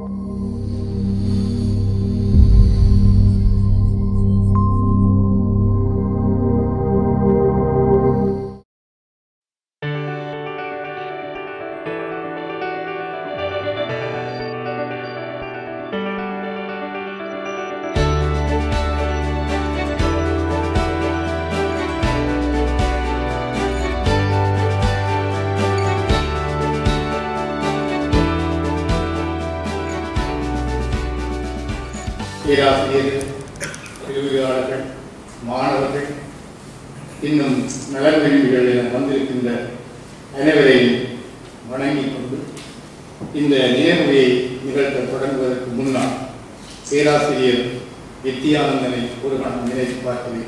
பேராசிரியர்கள், விரிவுரையாளர்கள், மாணவர்கள், இன்னும் நலன் விரும்பிகள் என வந்திருக்கின்ற அனைவரையும் வணங்கிக் கொண்டு இந்த நேர்மையை நிகழ்த்த தொடங்குவதற்கு முன்னால் பேராசிரியர் வித்தியானந்தனை ஒரு கணம் நினைத்து பார்க்கிறேன்.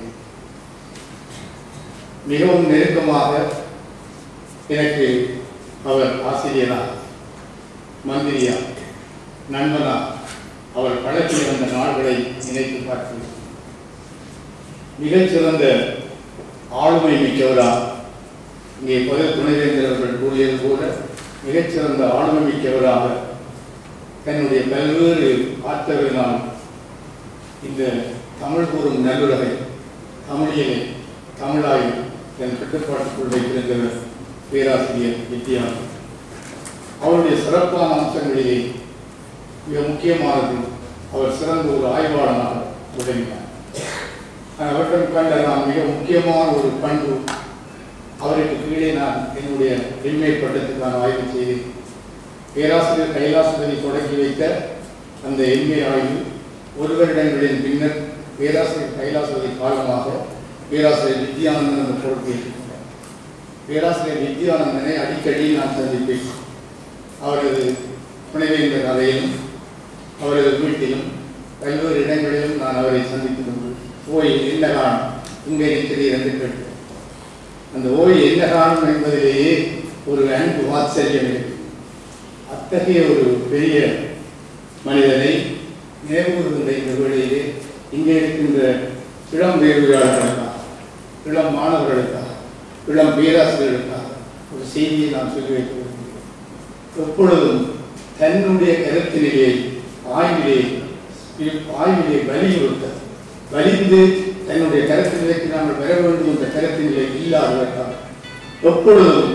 மிகவும் நெருக்கமாக எனக்கு அவர் ஆசிரியரா, மந்திரியா, நண்பனா அவர் பழக்கி வந்த நாள்களை நினைத்து பார்த்து மிகச்சிறந்த ஆளுமை மிக்கவரா, இங்கே பதில் துணைவேந்தர் அவர்கள் கூறியது போல மிகச்சிறந்த ஆளுமை மிக்கவராக தன்னுடைய பல்வேறு ஆற்றலினால் இந்த தமிழ் கூறும் நல்லுறவை தமிழிலே தமிழாய் என் கட்டுப்பாட்டுக்குள் வைத்திருந்தவர் பேராசிரியர் வித்தியானந்தன். அவருடைய சிறப்பான அம்சங்களிலே மிக முக்கியமானது அவர் சிறந்த ஒரு ஆய்வாளனாக விளங்கினார். அவரிடம் கண்ட நான் மிக முக்கியமான ஒரு பண்பு, அவருக்கு கீழே நான் என்னுடைய எம்ஏ பட்டத்துக்கான ஆய்வு செய்தேன். பேராசிரியர் கைலாசபதி தொடங்கி வைத்த அந்த எம்ஏ ஆய்வு ஒரு வருடங்களின் பின்னர் பேராசிரியர் கைலாசபதி காலமாக பேராசிரியர் வித்தியானந்தன் அந்த பொறுப்பேற்றார். பேராசிரியர் வித்தியானந்தனை அடிக்கடி நான் சந்திப்பேன். அவரது துணைவேந்தர் அறையிலும் அவரது வீட்டிலும் பல்வேறு இடங்களிலும் நான் அவரை சந்தித்து கொண்டு ஓய் என்ன காணும் இங்கே இருக்கிறீர் என்று கேட்டேன். அந்த ஓய் என்ன காணும் என்பதிலேயே ஒரு அன்பு வாத்சல்யம் இருக்கு. அத்தகைய ஒரு பெரிய மனிதனை நினைவுகின்ற இந்த வேளையிலே இங்கே இருக்கின்ற இளம் வேறுபாடுகளுக்காக, இளம் மாணவர்களுக்காக, இளம் பேராசிரியர்களுக்காக ஒரு செய்தியை நான் சொல்லி வைக்க விரும்புகிறேன். எப்பொழுதும் தன்னுடைய கருத்தினிலே ஆய்விலே வலியுறுத்த வலிந்து தன்னுடைய கருத்து நிலைக்கு நாங்கள் பெற வேண்டும் என்ற கருத்து நிலை இல்லாதவர்கள் எப்பொழுதும்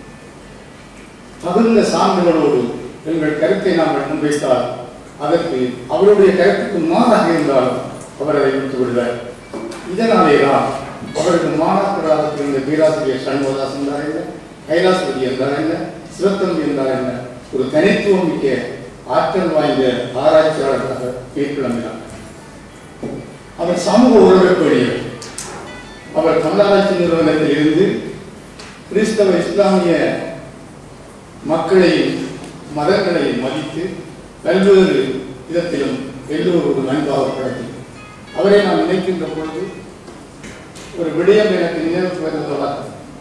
தகுந்த சான்றுகளோடு எங்கள் கருத்தை நாங்கள் முன்வைத்தால் அதற்கு அவருடைய கருத்துக்கு மாறாக இருந்தாலும் அவர் அதை விட்டு விடுவார். இதனாலே தான் அவருக்கு மாணாக்கராக இருந்த பேராசிரியர் சண்முகதாஸ் என்றார் என்ன, கைலாசபதி என்றார் என்ன, சிவத்தம்பி என்றார் என்ன, ஒரு தனித்துவம் மிக்க ஆற்றல் வாய்ந்த ஆராய்ச்சியாளராக மேற்கிளம்பினார். அவர் சமூக உறவுப்படியவர். அவர் தமிழாராய்ச்சி நிறுவனத்தில் இருந்து கிறிஸ்தவ இஸ்லாமிய மக்களையும் மதங்களையும் மதித்து பல்வேறு விதத்திலும் எல்லோரும் நன்பாக பழகி அவரை நான் நினைக்கின்ற பொழுது ஒரு விடயம் எனக்கு நினைவுக்கு வருவதாக,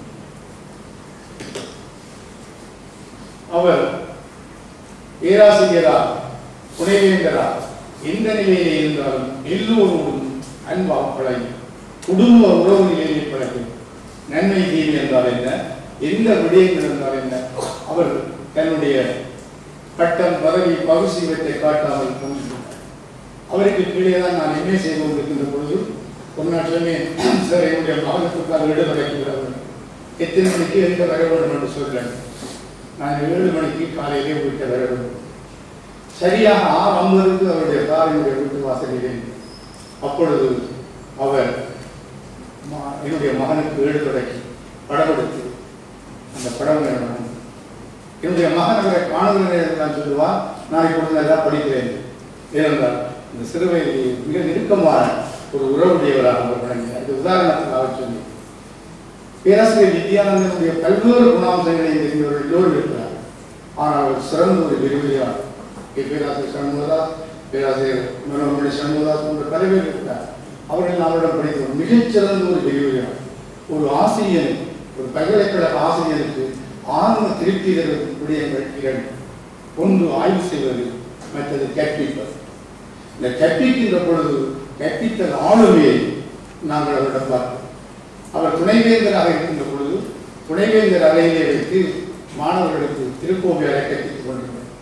அவர் பேராசிரியரா துணைவேந்தரா எந்த நிலையிலே இருந்தாலும் எல்லோரோடும் அன்பாக பழகி குடும்ப உறவு நிலையிலே பழகி நன்மை தீமை என்றால் என்ன, எந்த விடயங்கள் என்றால் என்ன, அவர் தன்னுடைய பட்டம் பதவி பகுசிவத்தை காட்டாமல் கொண்டிருந்தார். அவருக்கு கீழே தான் நான் எம்ஏ செய்து கொண்டிருக்கின்ற பொழுது ஒரு நாள் சொன்னேன், சார் என்னுடைய மகனுக்காக இடமடைக்கிறார்கள், எத்தனை மணிக்கு எங்க வர வேண்டும் என்று சொல்றேன். நான் 7 மணிக்கு காலையிலே வீட்டை வர வேண்டும். சரியாக 6:50 அவருடைய காரினுடைய வீட்டு வாசலிலே. அப்பொழுது அவர் என்னுடைய மகனுக்கு எழுதுடக்கி படம் எடுத்து அந்த படம் வேணும். என்னுடைய மகன் அவரை காணுகிற நான் சொல்லுவார், நான் இப்பொழுது நல்லா படிக்கிறேன். ஏனென்றால் இந்த சிறுவயதில் மிக நெருக்கமான ஒரு உறவுடையவராக அவர் வழங்கினார். இது உதாரணத்துக்காக சொல்லி பேராசிரியர் வித்தியானந்தனுடைய பல்வேறு குணாம்சங்களை தெரிந்தவர்கள் எல்லோரும் இருக்கிறார். ஆனால் அவர் சிறந்த ஒரு விரிவுரையாளர். பேராசிரியர் சண்முகதாஸ், பேராசிரியர் மனோமணி சண்முகதாஸ் போன்ற பல பேர் இருக்கிறார். அவர்கள் அவரிடம் படித்தவர் மிகச்சிறந்த ஒரு விரிவுரையாளர். ஒரு ஆசிரியர், ஒரு பல்கலைக்கழக ஆசிரியருக்கு ஆன்ம திருப்தி தரும் விடயங்கள் 2. ஒன்று ஆய்வு செய்வது, மற்றது கற்பிப்பது. இந்த கற்பிக்கின்ற பொழுது கற்பித்தல் ஆளுமையை நாங்கள் அவரிடம் பார்த்தோம். அவர் துணைவேந்தராக இருக்கின்ற பொழுது துணைவேந்தர் அறையிலே வைத்து மாணவர்களுக்கு திருக்கோவிலை கற்பித்துக் கொண்டிருந்தார்.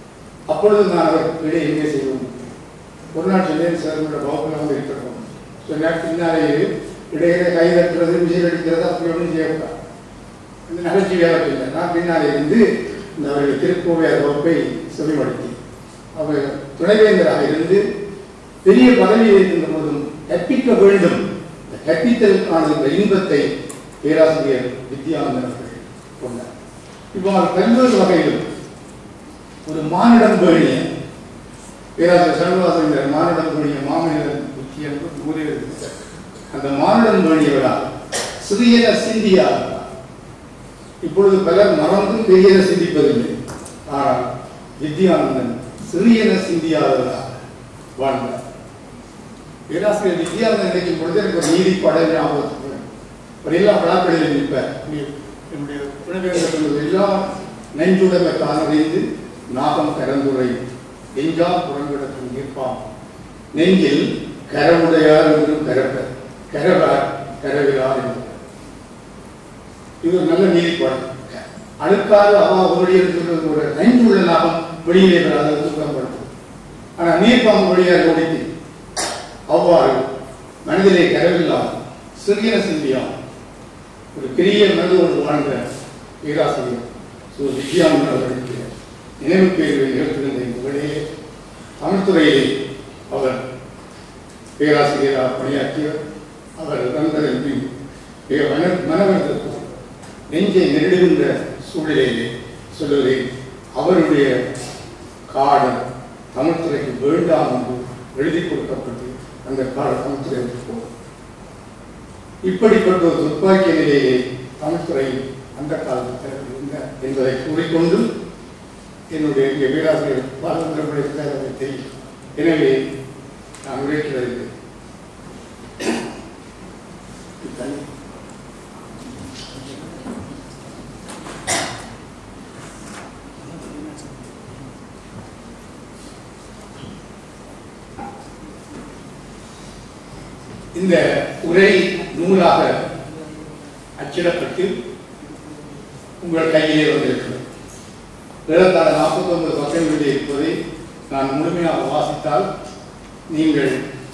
அப்பொழுது நான் அவருக்கு எங்கே செய்வோம் ஒரு நாள் சொன்னேன் சார் உங்களோட வகுப்பில் வந்து இருக்கிறோம் சொன்னார் பின்னாலே இடையில கை தட்டுறது விசில் அடிக்கிறது அப்படி ஒன்றும் செய்யக்கூடாது இந்த நகைச்சுவையாக இல்லை நான் பின்னாலே இருந்து இந்த அவர்கள் திருக்கோவையார் வகுப்பை செவிமடுத்தி அவர் துணைவேந்தராக இருந்து பெரிய பதவியில் இருக்கின்ற போதும் கற்பிக்க வேண்டும் இந்த கற்பித்தலுக்கான இந்த இன்பத்தை பேராசிரியர் வித்யானந்தன் அவர்கள் கொண்டார். இப்போ அவர் பல்வேறு வகையிலும் ஒரு மானிடம் பேணிய பேராசிரியர் சண்முகாசன் மானிடம் பேணிய மாமனிதன் புத்தி என்று கூறியது. அந்த மானிடம் பேணியவரால் சிறியன சிந்தியா இப்பொழுது பலர் மறந்தும் பெரியன சிந்திப்பதில்லை. ஆனால் வித்யானந்தன் சிறியன சிந்தியாதவராக வாழ்ந்தார். பேராசிரியர் வித்யானந்தன் நினைக்கும் பொழுது எனக்கு ஒரு நீதி பாடல் ஞாபகத்துக்கு ஒரு எல்லா விழாக்களிலும் நிற்பார். என்னுடைய துணைவேந்தர்கள் எல்லாம் நெஞ்சுடமை காணறிந்து நாகம் கரந்துரை நெஞ்சால் புறங்கிடக்கும் நிற்பான் நெஞ்சில் கரவுடையார் என்றும் கரப்பர் கரவார் கரவிலார் என்று. இது ஒரு நல்ல நீதிப்பாடு. அழுக்காக அவருடைய ஒரு நெஞ்சுள்ள நாகம் வெளியிலே வராத சுத்தப்படுத்தும். ஆனால் நீர்ப்பாம்பு வழியாக ஓடித்து அவ்வாறு மனதிலே கரவில்லாம் சிறிய சிந்தியாம் ஒரு பெரிய மனதோடு வாழ்ந்த பேராசிரியர் வித்யானந்தன் அவர்களுக்கு நினைவு பேர்வை நிகழ்த்திருந்த இந்த வேளையிலே தமிழ்துறையிலே அவர் பேராசிரியராக பணியாற்றியவர். அவர் இறந்ததன் பின் மிக மனவர்த்தம் நெஞ்சை நெருடுகின்ற சூழ்நிலையிலே சொல்லுவதை அவருடைய காடம் தமிழ்துறைக்கு வேண்டாம் என்று எழுதி கொடுக்கப்பட்டு அந்த கால தமிழ்துறைக்கு போகும். இப்படிப்பட்ட ஒரு துப்பாக்கிய நிலையிலே தமிழ்துறையில் அந்த காலத்தில் இருந்த என்பதை கூறிக்கொண்டு என்னுடைய இங்கே பேராசிரியர் பாலந்திரமுடைய தெரியும். எனவே நான் உரைக்கிறது இந்த உரை நூலாக அச்சிடப்பட்டு உங்கள் கையிலே வந்திருக்கிறது. ஏறத்தாழ 49 பக்கங்களிலே இருப்பதை நான் முழுமையாக வாசித்தால் நீங்கள்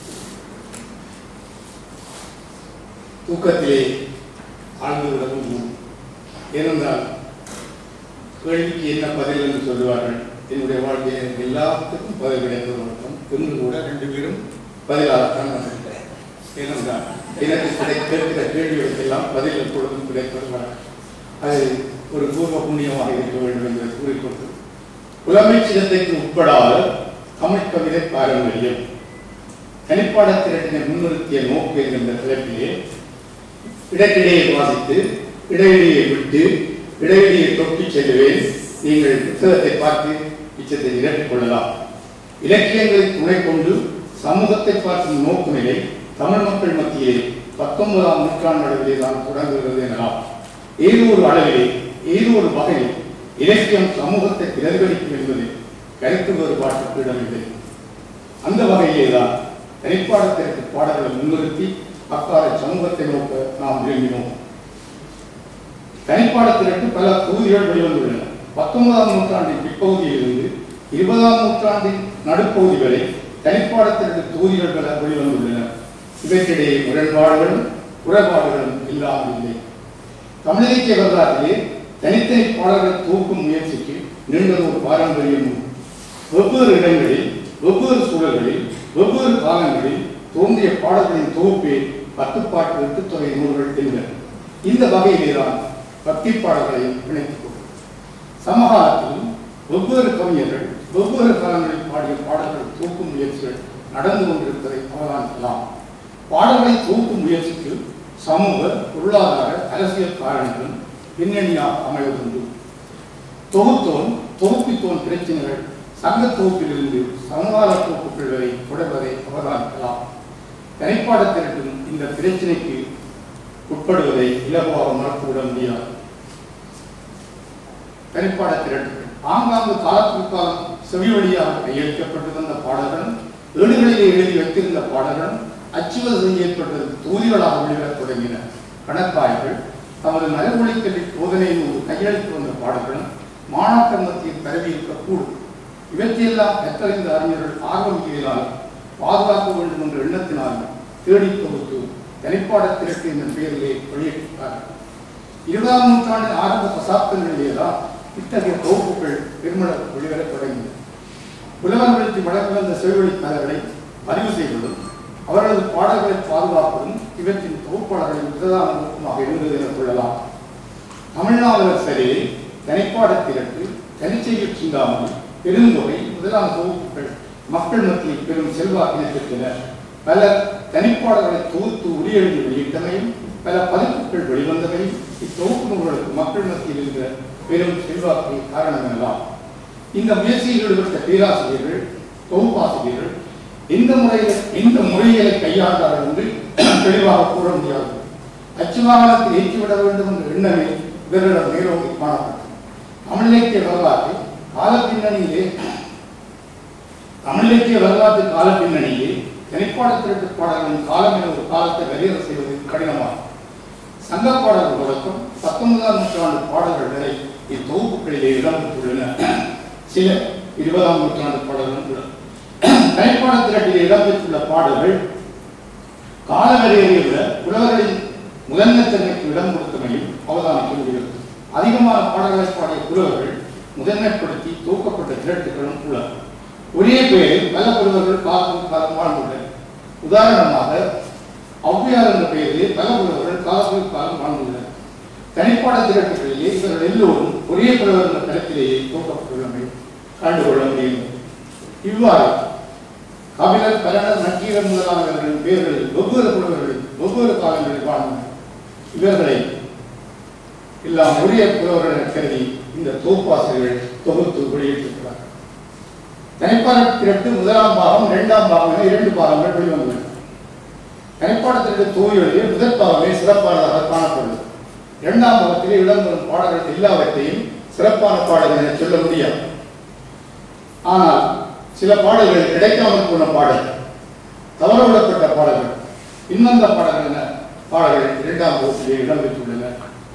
தூக்கத்திலே ஆழ்ந்துவிட முடியும். ஏனென்றால் கேள்விக்கு என்ன பதில் என்று சொல்லுவார்கள். என்னுடைய வாழ்க்கையில் எல்லாத்துக்கும் பதில் கிடைப்பது வழக்கம். இன்று கூட 2 பேரும் பதிலாகத்தான் வந்திருக்கிறேன். ஏனென்றால் எனக்கு கேட்கிற கேள்விகளுக்கெல்லாம் பதில் எப்பொழுதும் கிடைப்பது வழக்கம். அது ஒரு பூர்வ புண்ணியமாக இருக்க வேண்டும் என்பதை கூறிக்கொண்டு புலமை சின்னத்திற்கு உட்படாத தமிழ் கவிதை பாரம்பரியம் தனிப்பாடத்திரட்டினை முன்னிறுத்திய நோக்கு என்கின்ற தலைப்பிலே இடைக்கிடையை வாசித்து இடையிடையை விட்டு இடையிடையை தொட்டி செல்லுவேன். நீங்கள் புத்தகத்தை பார்த்து இச்சத்தை நிரப்பிக் கொள்ளலாம். இலக்கியங்களை துணை கொண்டு சமூகத்தை பார்க்கும் நோக்கு நிலை தமிழ் மக்கள் மத்தியிலே 19ஆம் நூற்றாண்டு அளவிலே தான் தொடங்குகிறது எனலாம். ஏதோ ஒரு அளவிலே ஏதோ ஒரு வகையில் இலக்கியம் சமூகத்தை பிரதிபலிக்கும் என்பது கருத்து வேறுபாட்டுக்கு இடமில்லை. அந்த வகையிலே தான் தனிப்பாடத்திற்கு பாடல்களை முன்னிறுத்தி அக்கால சமூகத்தை நோக்க நாம் விரும்பினோம். தனிப்பாடத்திற்கு பல தொகுதிகள் வெளிவந்துள்ளன. 19ஆம் நூற்றாண்டின் பிற்பகுதியிலிருந்து 20ஆம் நூற்றாண்டின் நடுப்பகுதி வரை தனிப்பாடத்திற்கு தொகுதிகள் பல வெளிவந்துள்ளன. இவற்றிடையே முரண்பாடுகளும் குறைபாடுகளும் இல்லாமல் இல்லை. தமிழ் இலக்கிய வரலாற்றிலே தனித்தனி பாடல்களை தூக்கும் முயற்சிக்கு நீண்டது ஒரு பாரம்பரியம். வெவ்வேறு இடங்களில் வெவ்வேறு சூழல்களில் வெவ்வேறு காலங்களில் தோன்றிய பாடல்களின் தொகுப்பே 10 பாட்டு 8 தொகை நூல்கள் என்கிற இந்த வகையிலேதான் பக்தி பாடல்களை இணைத்துக் கொள்ளும். சமகாலத்தில் வெவ்வேறு கவிஞர்கள் வெவ்வேறு காலங்களில் பாடிய பாடல்கள் தூக்கும் முயற்சிகள் நடந்து கொண்டிருப்பதை அவதானிக்கலாம். பாடல்களை தூக்கும் முயற்சிக்கு சமூக பொருளாதார அரசியல் காரணங்களும் பின்னணியாக அமைவதுண்டு. தொகுப்பித்தோன் பிரச்சனைகள் சங்க தொகுப்பிலிருந்து சமகால தொகுப்புகள் வரை தொடர்வதை அவதானிக்கலாம். தனிப்பாடத்திற்கும் இந்த பிரச்சனைக்கு உட்படுவதை இலகுவாக மறந்துவிட முடியாது. தனிப்பாடத்திற்கு ஆங்காங்கு காலத்திற்காலம் செவி வழியாக கையெழுக்கப்பட்டு வந்த பாடல்களும் ஏடுகளிலே எழுதி வைத்திருந்த பாடல்களும் அச்சுவதம் ஏற்பட்டது தொகுதிகளாக வெளிவரத் தொடங்கின. கணக்காய்கள் தமது நலமொழிக்கல்வி போதனையின் ஒரு கையெழுத்து வந்த பாடல்களும் மாணாக்கர் மத்தியில் பரவி இருக்கக்கூடும். இவற்றையெல்லாம் கற்றறிந்த அறிஞர்கள் ஆர்வமினால் பாதுகாக்க வேண்டும் என்ற எண்ணத்தினால் தேடி தொகுத்து தனிப்பாட திரட்டு என்ற பெயரிலே வெளியிட்டார்கள். 20ஆம் நூற்றாண்டின் ஆரம்ப தசாப்தங்களிலேதான் இத்தகைய தொகுப்புகள் பெருமளவு வெளிவரத் தொடங்கின. புலவர்களுக்கு வழக்கு வந்த செவிவழி கலைகளை பதிவு செய்வதும் அவர்களது பாடல்களை பாதுகாப்பதும் இவற்றின் தொகுப்பாளர்களின் பிரதான நோக்கமாக இருந்தது என கொள்ளலாம். தமிழ்நாடு சரியில் தனிப்பாட திரட்டு, தனிச்செய்ய சிந்தாமல், பெருந்தொகை முதலான தொகுப்புகள் மக்கள் மத்தியில் பெரும் செல்வாக்கினை பெற்றன. பலர் தனிப்பாடல்களை தொகுத்து உரியெழுதி வெளியிட்டமையும் பல பதிப்புகள் வெளிவந்தமையும் இத்தொகுப்பு நூல்களுக்கு மக்கள் மத்தியில் இருந்த பெரும் செல்வாக்கு காரணம் எனலாம். இந்த முயற்சியில் ஈடுபட்ட பேராசிரியர்கள், தொகுப்பாசிரியர்கள் இந்த முறைகளை கையாண்டார்கள் என்று தெளிவாக கூற முடியாது. அச்சுவாகனத்தில் ஏற்றிவிட வேண்டும் என்ற எண்ணமே இவர்களிடம் மேலோங்கி காணப்பட்டது. தமிழ் இலக்கிய வரலாற்று கால பின்னணியிலே தனிப்பாட திரட்டு பாடல்களின் காலம் என ஒரு காலத்தை வரையறை செய்வது கடினமாகும். சங்க பாடல்கள் தொடக்கம் 19ஆம் நூற்றாண்டு பாடல்கள் வரை இத்தொகுப்புகளிலே இடம்பெற்றுள்ளன. சில 20ஆம் நூற்றாண்டு பாடல்கள் உள்ளன. தனிப்பாட திரட்டிலே இடம்பெற்றுள்ள பாடல்கள் கால வரையறையை விட புலவர்களின் முதன்மைத்தன்மைக்கு இடம் கொடுத்தமையும் அவதானிக்க முடிகிறது. அதிகமான பாடல்களை பாடிய புலவர்கள் முதன்மைப்படுத்தி தூக்கப்பட்ட திரட்டுகளும் உள்ளன. ஒரே பெயரில் பல புலவர்கள் காலம் வாழ்ந்துள்ளனர். உதாரணமாக ஔவையார் என்ற பெயரிலே பல புலவர்கள் காலம் வாழ்ந்துள்ளனர். தனிப்பாட திரட்டுகளிலே இவர்கள் எல்லோரும் ஒரே புலவர் என்ற தரத்திலேயே தூக்கப்பட்டுள்ளமை கண்டுகொள்ள முடியும். இவ்வாறு கபிலர், பரணர், நக்கீரர் முதலானவர்களின் பெயர்களில் ஒவ்வொரு புலவர்களில் ஒவ்வொரு காலங்களில் வாழ்ந்தனர். இவர்களை எல்லாம் ஒரே புலவர்கள் கருதி இந்த தொகுப்பாசிரியர்கள் தொகுத்து வெளியிட்டிருக்கிறார்கள். தனிப்பாட திரட்டு முதலாம் பாகம், 2ஆம் பாகம் என 2 பாகங்கள் வெளிவந்துள்ளன. தனிப்பாட திரட்டு தொகுதிகளிலே முதல் பாகமே சிறப்பானதாக காணப்படுகிறது. 2ஆம் பாகத்திலே இடம்பெறும் பாடல்கள் எல்லாவற்றையும் சிறப்பான பாடல்கள் என சொல்ல முடியாது. ஆனால் சில பாடல்கள் கிடைக்காமல் போன பாடல்கள், தவறவிடப்பட்ட பாடல்கள், இன்னொந்த பாடல்கள் என பாடல்கள் 2ஆம் வகுப்பிலே இடம்பெற்றுள்ளன.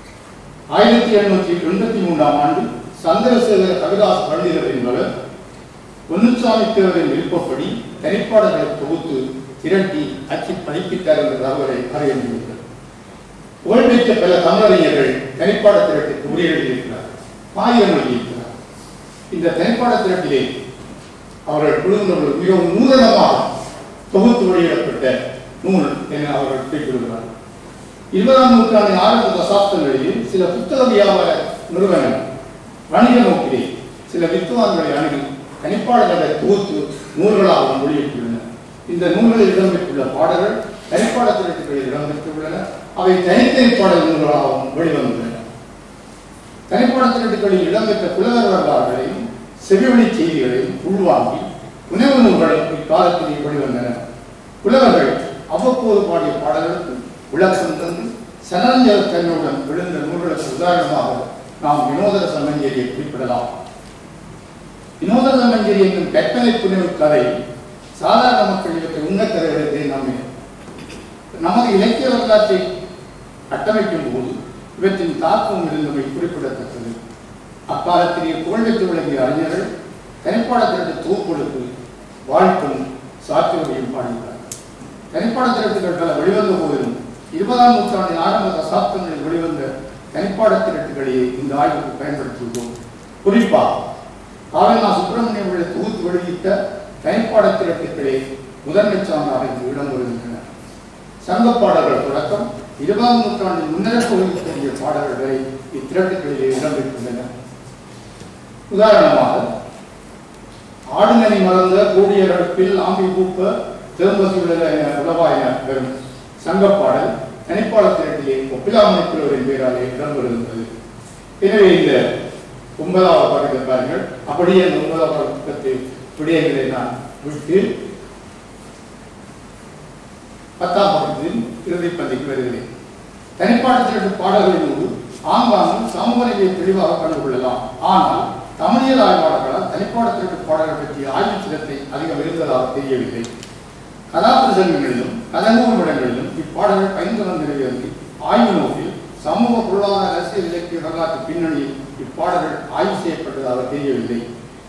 1883ஆம் ஆண்டு சந்திரசேகர கவிதாஸ் பண்டிதர் என்பவர் பொன்னுசாமி தேவரின் விருப்பப்படி தனிப்பாடல்களை தொகுத்து திரட்டி அச்சு பதிப்பித்தார் என்ற தகவலை அறிய முடிகிறது. புகழ்பெற்ற பல தமிழறிஞர்கள் தனிப்பாட திரட்டுக்கு உரை எழுதியிருக்கிறார், பாயிரம் எழுதியிருக்கிறார். இந்த தனிப்பாட திரட்டிலே அவர்கள் குழுந்தவர்கள் மிகவும் நூதனமாக தொகுத்து வெளியிடப்பட்ட நூல் என அவர்கள் குறிப்பிடுகிறார்கள். 20ஆம் நூற்றாண்டின் ஆரம்ப தசாப்தங்களில் சில புத்தக வியாபார நிறுவனங்கள் வணிக நோக்கிலே சில வித்துவான்களை அணுகி தனிப்பாடல்களை தொகுத்து நூல்களாகவும் வெளியிட்டுள்ளன. இந்த நூல்களில் இடம்பெற்றுள்ள பாடல்கள் தனிப்பாட திரட்டுகளில் இடம்பெற்றுள்ளன. அவை தனித்தனி பாடல் நூல்களாகவும் வெளிவந்துள்ளன. தனிப்பாட திரட்டுகளில் இடம்பெற்ற புலவர் வரலாறுகளையும் செவிவழி செய்திகளையும் உள்வாங்கி உணவு நூல்களும் இக்காலத்திலே வெளிவந்தன. புலவர்கள் அவ்வப்போது பாடிய பாடல்களுக்கு விளக்கம் தந்து சனரஞ்சக தன்மையுடன் விழுந்த நூல்களுக்கு உதாரணமாக நாம் வினோதரச மஞ்சரியை குறிப்பிடலாம். வினோதரச மஞ்சரி என்னும் கற்பனை புனைவு கதை சாதாரண மக்கள் இவற்றை உண்ணக்கதைகளை நம்பினர். நமது இலக்கிய வரலாற்றை கட்டமைக்கும் போது இவற்றின் தாக்கமும் இருந்தமை குறிப்பிடத்தக்கது. அக்காலத்திலே புகழ்பெற்று விளங்கிய அறிஞர்கள் தனிப்பாட திரட்டு தொகுப்புகளுக்கு வாழ்த்தும் சாற்றுவதையும் பாடுகிறார். தனிப்பாட திரட்டுகள் பல வெளிவந்த போதிலும் 20ஆம் நூற்றாண்டின் ஆரம்ப தசாப்தங்களில் வெளிவந்த தனிப்பாட திரட்டுகளையே இந்த ஆய்வுக்கு பயன்படுத்தியுள்ளோம். குறிப்பாக காவல்னா சுப்பிரமணியம் உள்ள தொகுத்து வெளியிட்ட தனிப்பாட திரட்டுகளே முதன்மை சான்றாக இங்கு இடம்பெறுகின்றன. சங்க பாடல்கள் தொடக்கம் 20ஆம் நூற்றாண்டின் முன்னரப்பு வகிக்கக்கூடிய பாடல்கள் வரை இத்திரட்டுகளிலே இடம்பெற்றுள்ளன. உதாரணமாக ஆடுநனி மறந்த கூடியரப்பில் ஆம்பி பூப்ப தேம்பசுள்ள என உளவா என பெறும் சங்கப்பாடல் தனிப்பாட திரட்டிலே ஒப்பிலாமணி புலவரின் பெயராலே இடம்பெறுகின்றது. எனவே இந்த 9ஆவது பாடத்தை பாருங்கள். அப்படியே அந்த 9ஆவது பக்கத்து விடயங்களை நான் விட்டு 10ஆம் பக்கத்தின் இறுதி பந்திக்கு வருகிறேன். தனிப்பாட திரட்டு பாடல்களின் ஆங்காங்கு சமூக நிலையை தெளிவாக கண்டுகொள்ளலாம். ஆனால் தமிழியல் ஆய்வாளர்களால் தனிப்பாட திரட்டு பாடல்கள் பற்றிய ஆய்வு சிலத்தை அதிகம் இருந்ததாக தெரியவில்லை. கதாபிரசங்கங்களிலும் கதங்கூர் இடங்களிலும் இப்பாடல்கள் பயந்து வந்த நிலையிலிருந்து ஆய்வு நோக்கில் சமூக பொருளாதார அரசியல் இலக்கிய வரலாற்று பின்னணியில் இப்பாடல்கள் ஆய்வு செய்யப்பட்டதாக தெரியவில்லை.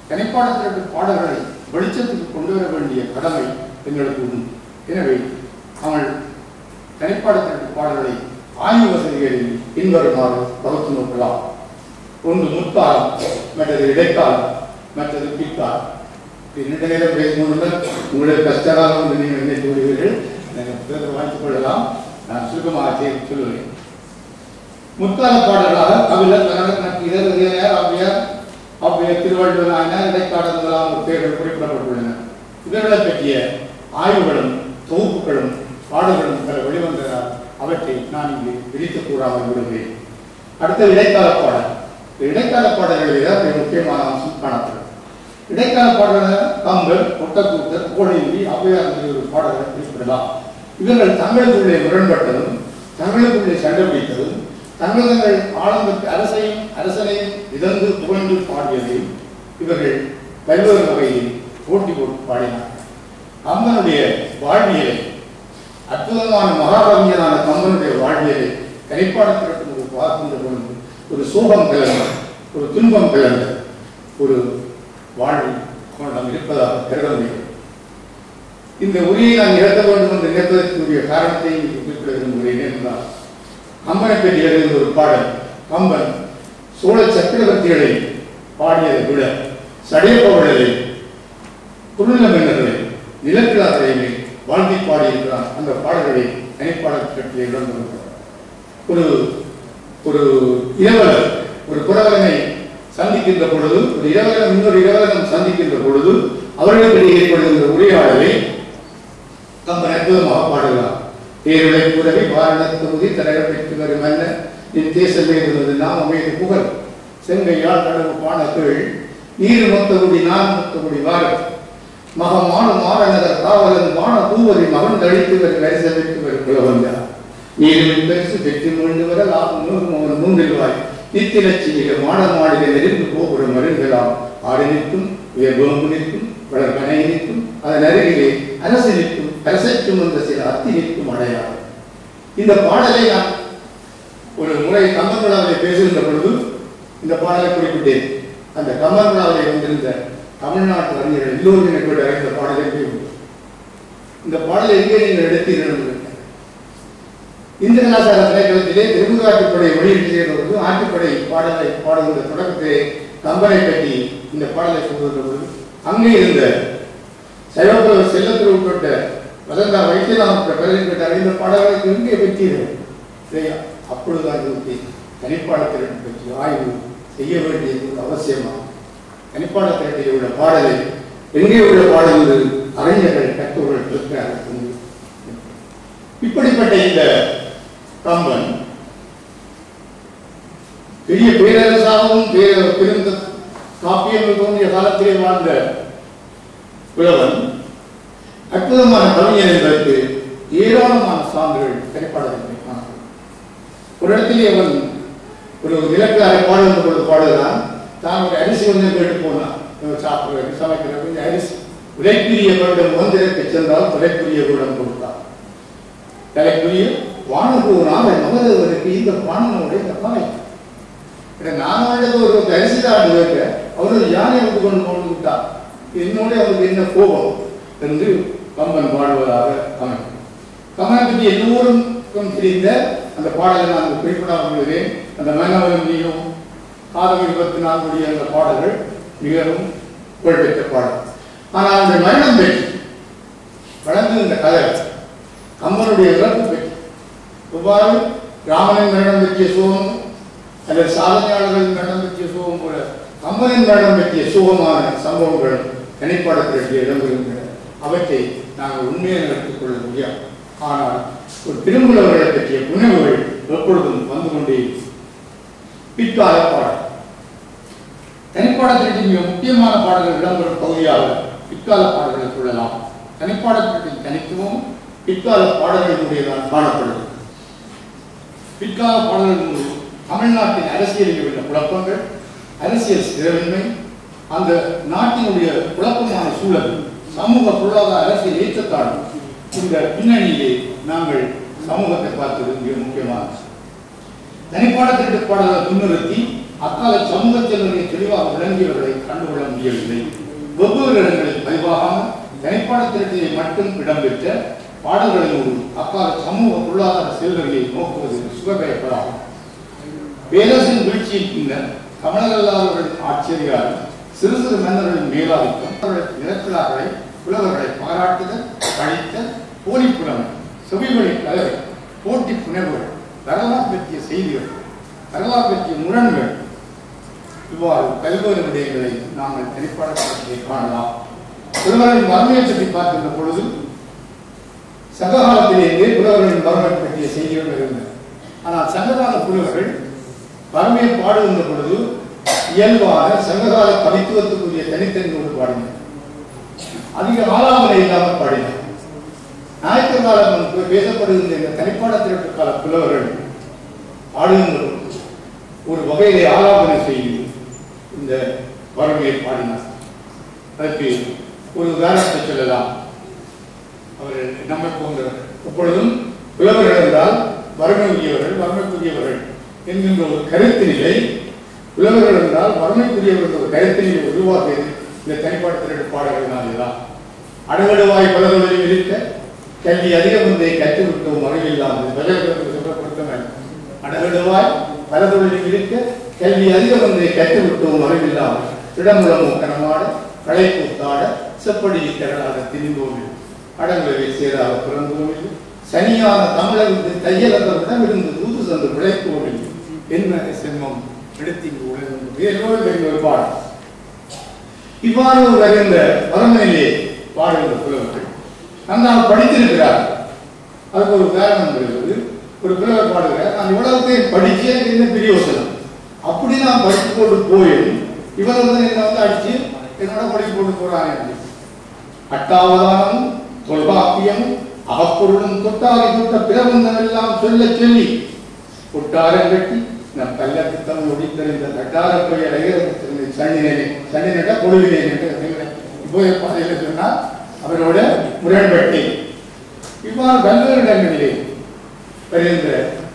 தனிப்பாடத்திற்கு பாடல்களை வெளிச்சத்துக்கு கொண்டு வர வேண்டிய கடமை எங்களுக்கு உண்டு. எனவே அவள் தனிப்பாடத்திற்கு பாடல்களை ஆய்வு வசதிகளில் பின்வருமாறு பகுத்து நோக்கலாம். ஒன்று முற்காலம், மற்றது இடைக்காலம், மற்றது பிற்காலம். நீண்ட நேரம் பேசும்போது உங்களுக்கு கஷ்டகாலம் என்று நீங்கள் நினைத்து விடுவீர்கள். வாங்கிக் கொள்ளலாம். நான் சுருக்கமாக சொல்லுவேன். முற்கால பாடல்களாக கபிலர், கனகர், நக்கீரர், ஔவையார், திருவள்ளுவர் நாயனார், இடைக்கால முதலாம் பெயர்கள் குறிப்பிடப்பட்டுள்ளன. இவர்களை பற்றிய ஆய்வுகளும் தொகுப்புகளும் பாடல்களும் பல வெளிவந்ததால் அவற்றை நான் இங்கு விரித்து கூறாமல் விடுகிறேன். அடுத்த இடைக்கால பாடல். இடைக்கால பாடல்களில் ஏதாவது முக்கியமான அம்சம் காணப்படும். இடைக்கால பாடல்கள் கம்பர், ஒட்டக்கூத்தர், கோடையுடி, ஔவையார் ஒரு பாடல்களை குறிப்பிடலாம். இவர்கள் தங்களுக்குள்ளே முரண்பட்டதும் தங்களுக்குள்ளே சண்டை பிடித்ததும் தங்கள் ஆளுநருக்கு அரசனையும் இழந்து புகழ்ந்து பாடியதையும் இவர்கள் பல்வேறு வகையில் போட்டி போட்டு பாடினார். கம்பனுடைய வாழ்வியலை, அற்புதமான மகாகவிஞனான கம்பனுடைய வாழ்வியலை தனிப்பாடத்திற்கு பார்க்கின்ற பொழுது ஒரு சோகம் கலந்த, ஒரு துன்பம் கலந்த ஒரு வாழ்வு கொண்டம் இருப்பதாக கருத முடியும். இந்த உரையை நான் நிகழ்த்த வேண்டும் என்று நிகழ்த்ததற்குரிய காரணத்தை குறிப்பிட விரும்புகிறேன். என்றால் கம்பனை பற்றி எழுதிய ஒரு பாடல். கம்பன் சோழ சக்கரவர்த்திகளை பாடியதை விட சடையப்பவர்களை, குறுநில மன்னர்களை, நிலக்கிழார்களையுமே வாழ்த்தி பாடியிருக்கிறார். அந்த பாடல்களை தனிப்பாடத்திற்கு இடம்பெறுகிறார். ஒரு இரவலர் ஒரு புறவலனை சந்திக்கின்ற பொழுது, ஒரு இரவலன் இன்னொரு இரவலனம் சந்திக்கின்ற பொழுது அவர்களுக்கு ஏற்படுகின்ற உரையாடலை கம்பன் அற்புதமாக பாடுகிறார். தேர்வுரை கூறவி வாரணத் தொகுதி தரகப் பெற்று வரும் மன்னர் என் தேசமே இருந்தது நாம் அமைது புகழ் செங்கையால் கடவு பான கீழ் நீர் மொத்தகுடி நான் மொத்தகுடி வார மகமான மாறநகர் காவலன் வான தூவரி மகன் தழித்து வரும் வரிசைக்கு வரும் குலவந்தார் நீரில் பெருசு பெற்று மீண்டு வர லாபம் அவன் மூன்றில்வாய் நித்திலட்சியில மாட மாடில நெருங்கு போகிற மருந்தெல்லாம் ஆடு நிற்கும், உயர்வோம்பு நிற்கும், வளர் கனை நிற்கும், அதன் அருகிலே அரசு நிற்கும், அரசைக்கும் வந்த சில அத்தி நிற்கும் அடையாளம். இந்த பாடலை நான் ஒரு முறை கம்பன் விழாவிலே பேசுகின்ற பொழுது இந்த பாடலை குறிப்பிட்டேன். அந்த கம்பன் விழாவிலே வந்திருந்த தமிழ்நாட்டு அறிஞர்கள் எல்லோரும் எனக்கு அறிந்த பாடலை இந்த பாடலை எங்கே நீங்கள் எடுத்தீர்கள்? இந்திர கலாச்சார திணைக்களத்திலே திருமுகாட்டுப்படை வெளியீட்டு செய்த பொழுது ஆட்டுப்படை பாடலை பாடுகின்ற தொடக்கத்திலே கம்பனை பற்றி இந்த பாடலை சொல்கின்ற பொழுது அங்கே இருந்த சைவப்புலவர் செல்லத்தில் உட்பட்ட வசந்தா வைத்தியநாம பிரதேசப்பட்ட அறிந்த பாடல்களை எங்கே பெற்றீர்கள்? அப்பொழுதுதான் தனிப்பாடத்திறனை பற்றி ஆய்வு செய்ய வேண்டியது அவசியமாகும். தனிப்பாடத்திரட்டில் உள்ள பாடலை எங்கே உள்ள பாடல்கள் அறிஞர்கள் கற்றோர்கள் இருக்கிறார்கள். இப்படிப்பட்ட இந்த கம்பன் பெரிய பேரரசாகவும் பெருந்த காப்பியங்கள் தோன்றிய காலத்திலே வாழ்ந்த புலவன், அற்புதமான கவிஞர் என்பதற்கு ஏராளமான சான்றுகள் திரைப்பாடல்களை காணப்படும். ஒரு இடத்திலே அவன் ஒரு விளக்காரை பாடுகின்ற பொழுது பாடுகிறான். தான் ஒரு அரிசி வந்து கேட்டு போனான். சாப்பிடுற சமைக்கிற அரிசி விலைக்குரிய வருடம் மந்திரத்தை சென்றால் விலைக்குரிய வருடம் கொடுத்தான். தலைக்குரிய வானகூனாக மகதவருக்கு இந்த பானனுடைய கற்பனை நானும் ஒரு அரிசி தான் வைக்க அவரு யானை வந்து கொண்டு கொண்டு விட்டார். என்னோட அவருக்கு என்ன கோபம் என்று கம்பன் பாடுவதாக அமைக்கும். கம்பனை பற்றி எல்லோருக்கும் தெரிந்த அந்த பாடலை நான் குறிப்பிடாமல் உள்ளேன். அந்த மன்னவன் நீயும் காதம் 24 அந்த பாடல்கள் மிகவும் புகழ்பெற்ற பாடல். ஆனால் அவருடைய மரணம் பெற்று வளர்ந்து இந்த கதை கம்பனுடைய இறப்பு பெற்று எவ்வாறு ராமனின் மரணம் பற்றிய சோகம் அல்லது சாதனையாளர்களின் மரணம் பற்றிய சோகம் போல கம்பனின் மரணம் பற்றிய சோகமான சம்பவங்கள் தனிப்பாடத்திற்கு இடம்பெறுகின்றன. அவற்றை நாங்கள் உண்மையை நடத்திக் கொள்ள முடியாது. ஆனால் ஒரு திருமூலவர்களை பற்றிய புனைவுகள் எப்பொழுதும் வந்து கொண்டே பிற்கால பாடல் தனிப்பாடத்திற்கு மிக முக்கியமான பாடல்கள் இடம்பெறும் பகுதியாக பிற்கால பாடல்களை கொள்ளலாம். தனிப்பாடத்திற்கு தனித்துவம் பிற்கால பாடல்களுடையதான் காணப்படுகிறது. பிற்கால பாடல்கள் தமிழ்நாட்டின் அரசியலில் உள்ள குழப்பங்கள், அரசியல் ஸ்திரமின்மை, அந்த நாட்டினுடைய குழப்பமான சூழல், சமூக பொருளாதார அரசியல் ஏற்றத்தாழ்வு, இந்த பின்னணியிலே நாங்கள் சமூகத்தை பார்த்தது மிக முக்கியமானது. தனிப்பாடத்திற்கு பாடல்களை முன்னிறுத்தி அக்கால சமூகத்தினுடைய தெளிவாக விளங்கியவர்களை கண்டுகொள்ள முடியவில்லை. வெவ்வேறு இடங்களில் பதிவாகாமல் தனிப்பாடத்திரட்டியை மட்டும் இடம்பெற்ற பாடல்களினோடு அக்கால சமூக பொருளாதார செல்வங்களை நோக்குவது சுகபயப்படாகும். பேரரசின் வீழ்ச்சியின் பின்னர் கமலகல்லாதவர்களின் ஆட்சியதிகாரம், சிறு சிறு மன்னர்களின் மேலாதிக்கம், நிலக்கிழார்களை புலவர்களை பாராட்டுதல், கழித்தல், போலிப்புலமை, செவிவழி கலவை, போட்டி புனைவுகள், வரலாறு பற்றிய செய்திகள், வரலாறு பற்றிய முரண்கள், இவ்வாறு பல்வேறு விடயங்களை நாங்கள் தனிப்பாடத்தை காணலாம். புலவர்களின் வறுமையை பற்றி பார்க்கின்ற பொழுது சங்ககாலத்திலேயே புலவர்களின் வறுமை பற்றிய செய்திகள் இருந்தன. ஆனால் சங்ககால புலவர்கள் வறுமையை பாடுகின்ற பொழுது இயல்பாக சங்ககால கவித்துவத்துக்குரிய தனித்தன்மையோடு பாடினர். அதிக ஆலாபனை இல்லாமல் பாடினர். நாயக்கர் காலம் பேசப்படுகின்ற இந்த தனிப்பாடத்திற்கு கால புலவர்கள் பாடுகின்ற ஒரு வகையிலே ஆலாபனை செய்து இந்த வறுமையை பாடினார். அதற்கு ஒரு உதாரணத்தை சொல்லலாம். அவர் நம்மை போன்றவர் எப்பொழுதும் புலவர்கள் என்றால் வறுமைக்குரியவர்கள் என்கின்ற ஒரு கருத்து நிலை, புலவர்கள் என்றால் வறுமைக்குரியவர்கள் ஒரு கருத்து நிலை உருவாக்கியது இந்த தனிப்பாடத்திற்கு பாடல்களினால்தான். அடகடுவாய் பலதொழில் இருக்க கல்வி அதிக முந்தைய கற்றுவிட்டோம் அறிவில்லாமல் சொல்லப்படுத்தவர். அடகடுவாய் பலதொழில் இருக்க கல்வி அதிக முந்தைய கற்றுவிட்டோம் அறிவில்லாமல் இடமுழமோ கனமாட களைக்கூத்தாட செப்படியில் திரளாத திணிந்தோமில் அடங்குவை சேராத பிறந்தோமில் சனியான தமிழருக்கு தையலவிடம் இருந்து தூது சந்து விளைக்கோமில் என்ன சென்மம் எடுத்திங்கு உலகம் பாடம். இவ்வாறு வருகின்ற வறுமையிலே பாடுகின்ற புலவர்கள் நன்றாக படித்திருக்கிறார். அதுக்கு ஒரு காரணம் இருக்கிறது. ஒரு புலவர் பாடுகிறார், நான் இவ்வளவுத்தையும் படிச்சே என்ன பிரயோசனம், அப்படி நான் படித்து போட்டு போயும் இவர் என்ன அடிச்சு என்னோட படித்து போட்டு போறாங்க. அட்டாவதானம் தொல்காப்பியம் அகப்பொருளும் தொட்டாரி தொட்ட பிரபந்தம் எல்லாம் சொல்ல சொல்லி கொட்டாரம் கட்டி நம் கல்லத்தித்தம் ஒடித்தறிந்த கட்டார பெயர் சண்டினேன் பொழுவினேன் என்று இப்போ சொன்னால் அவரோட முரண்பட்டு இவ்வாறு பல்வேறு இடங்களிலே வருகின்ற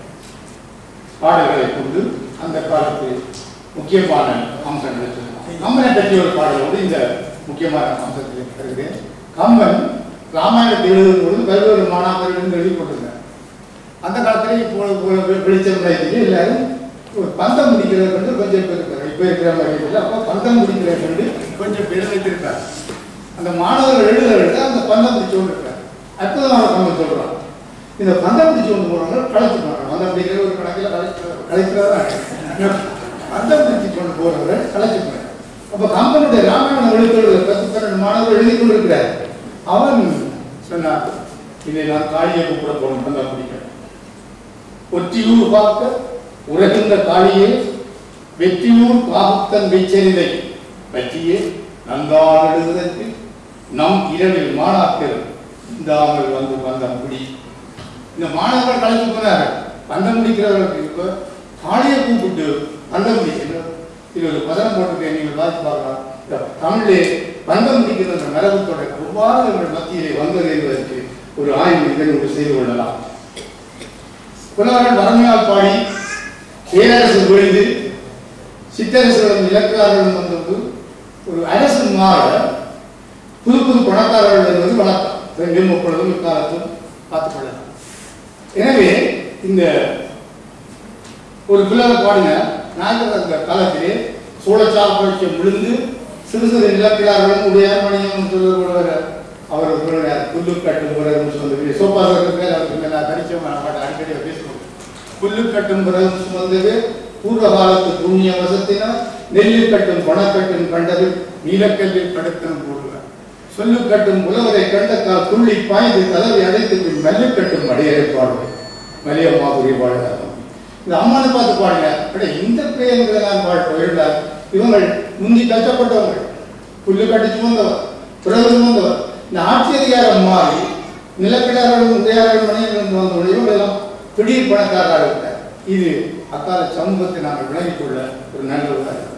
பாடல்களை கொண்டு அந்த காலத்து முக்கியமான அம்சங்களை சொல்லலாம். கம்பனை பற்றி ஒரு பாடலோடு இந்த முக்கியமான அம்சத்தில் வருகிறேன். கம்பன் ராமாயணத்தை எழுதும் பொழுது பல்வேறு மாணாக்கர்கள் எழுதி கொண்டிருந்தார். அந்த காலத்திலே இப்போ வெளிச்சம் எல்லாரும் பந்தம் முடிக்கிறது கொண்டு கொஞ்சம் பேர் இருக்காரு. இப்போ இருக்கிற மாதிரி இல்லை, அப்போ பந்தம் முடிக்கிறது கொண்டு கொஞ்சம் பேர் வைத்திருக்காரு. அந்த மாணவர்கள் எழுதுறத அந்த பந்தம் பிடிச்சு கொண்டு இருக்காரு. அற்புதமான கம்பன் சொல்றான், இந்த பந்தம் பிடிச்சு கொண்டு போறவங்க கலைச்சுப்பாங்க. பந்தம் பிடிக்கிற ஒரு கணக்கில் கலைக்கிறதா பந்தம் பிடிச்சு கொண்டு போறவரை கலைச்சுப்பாங்க. அப்ப கம்பனுடைய ராமாயண எழுத்துள்ள 10-12 மாணவர்கள் எழுதி கொண்டிருக்கிறார். அவன் சொன்னார், இதை நான் காளியை கூப்பிட போகணும், பந்தம் பிடிக்க ஒற்றியூர் பார்க்க உலகின்ற காளியே வெற்றியூர் காகுத்தன் வெச்சரிதை பற்றியே நன்றாக எழுதுவதற்கு நம் இரவில் மாணாக்கர் இந்தாமல் வந்து பந்தம் பிடி. இந்த மாணவர்கள் கலைச்சு போனார்கள். பந்தம் முடிக்கிறவர்களுக்கு இப்ப காளியை கூப்பிட்டு பந்தம் முடிக்கிறார். இது ஒரு பதம் போட்டு நீங்கள் பார்த்து பார்க்கலாம். தமிழே பந்தம் முடிக்கிற மரபுத்தோட எவ்வாறு எங்கள் மத்தியிலே வந்தது என்பதற்கு ஒரு ஆய்வு இதனோடு செய்து கொள்ளலாம். புலவர்கள் வறுமையால் பாடி பேரரசு விழுந்து சித்தரசுகளும் இலக்கியாளர்களும் வந்தபோது ஒரு அரசு மாற புது புது பணக்காரர்கள் என்பது வழக்கம். ரெண்டும் முப்பொழுதும் இக்காலத்தும் பார்த்துக் கொள்ளலாம். எனவே இந்த ஒரு புலவர் பாடின நாயகர் அந்த காலத்திலே சோழச்சால் பயிற்சியம் விழுந்து சிறு சிறு இலக்கியாளர்களும் உடையாமணியம் சொல்லுவார். அவர் புல்லு கட்டும் பிறகு சொந்தது சோப்பாசருக்கு மேல் அவருக்கு மேல தரிசமான பாட்டு அடிக்கடி பேசுவோம். புல்லு கட்டும் பிறகு சுமந்தது பூர்வ காலத்து புண்ணிய வசத்தினால் நெல்லு கட்டும் பணக்கட்டும் கண்டது நீலக்கல்லில் கடத்தனும் போடுவார். சொல்லு கட்டும் புலவரை கண்டக்கால் துள்ளி பாய்ந்து கதவை அடைத்து பின் மல்லு கட்டும் அடையறை பாடுவார். மலியம்மா புரிய பாடுகிறார். இந்த அம்மாவை பார்த்து பாடுங்க, இந்த பெயர்களை நான் பாடுவார். இவங்கள் முந்தி கஷ்டப்பட்டவங்க, புல்லு கட்டி சுமந்தவர், பிறகு சுமந்தவர். இந்த ஆட்சி அதிகாரம் மாறி நிலக்கிழார்களும் உதயாளர்கள் மனையிலிருந்து வந்தவர்கள் இவங்களெல்லாம் திடீர் பணக்காரராக இருக்கிறார். இது அக்கால சமூகத்தை நாங்கள் விளங்கிக் கொள்ள ஒரு நல்ல உதாரணம்.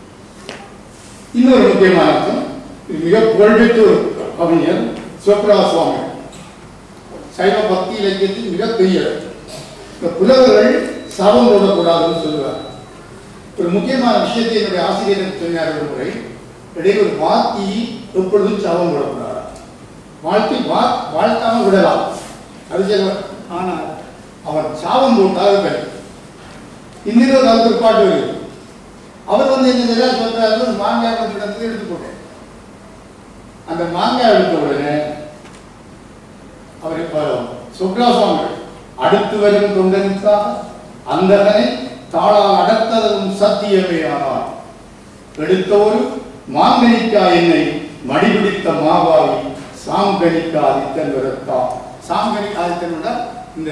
இன்னொரு முக்கியமான அர்த்தம், இது மிக புகழ்பெற்ற ஒரு கவிஞர் சிவபிரா சுவாமி. சைவ பக்தி இலக்கியத்தில் மிகப்பெரிய இந்த புலவர்கள் சாபம் போடக்கூடாதுன்னு சொல்லுவார். ஒரு முக்கியமான விஷயத்தை என்னுடைய ஆசிரியர் சொன்னார் ஒரு முறை. இடையே ஒரு வாத்தி எப்பொழுதும் சாபம் போடக்கூடாது. வாழ்த்தாம விடலாம், அது சொல்லுவார். ஆனால் அவன் சாபம் போட்டால் இன்னொரு அதுக்கு ஒரு பாட்டு வருது. அவர் என்ன சொல்றாரு, ஒரு மாங்காய் இடத்துல எடுத்து போட்டேன். அந்த மாங்காய் எடுத்த உடனே அவர் இப்ப சுப்ராசுவாமி அடுத்து வரும் தொண்டனுக்காக அந்தகனை தாளால் அடர்த்ததும் சத்தியமே. ஆனால் எடுத்தோரு மாங்கனிக்கா என்னை மடிபிடித்த மாவாவி சாங்கனிக்கா ஆதித்தன் வரத்தா. சாங்கனி ஆதித்தன் இந்த